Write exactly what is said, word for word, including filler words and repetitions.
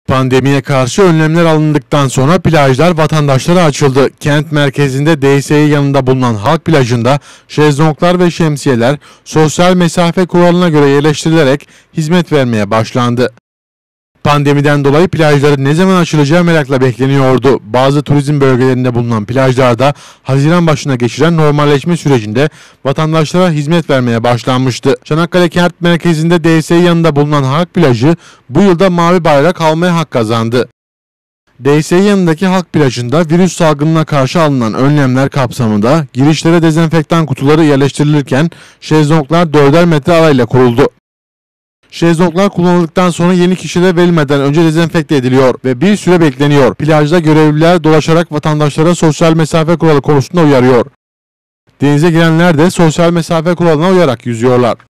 Pandemiye karşı önlemler alındıktan sonra plajlar vatandaşlara açıldı. Kent merkezinde D S İ yanında bulunan halk plajında şezlonglar ve şemsiyeler sosyal mesafe kuralına göre yerleştirilerek hizmet vermeye başlandı. Pandemiden dolayı plajların ne zaman açılacağı merakla bekleniyordu. Bazı turizm bölgelerinde bulunan plajlarda Haziran başına geçiren normalleşme sürecinde vatandaşlara hizmet vermeye başlanmıştı. Çanakkale Kent merkezinde D S İ yanında bulunan halk plajı bu yılda mavi bayrak almaya hak kazandı. D S İ yanındaki halk plajında virüs salgınına karşı alınan önlemler kapsamında girişlere dezenfektan kutuları yerleştirilirken şezlonglar dörder metre arayla kuruldu. Şezlonglar kullanıldıktan sonra yeni kişilere verilmeden önce dezenfekte ediliyor ve bir süre bekleniyor. Plajda görevliler dolaşarak vatandaşlara sosyal mesafe kuralı konusunda uyarıyor. Denize girenler de sosyal mesafe kuralına uyarak yüzüyorlar.